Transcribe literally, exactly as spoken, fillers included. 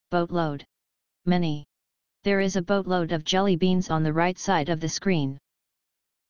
Boatload. Many. There is a boatload of jelly beans on the right side of the screen.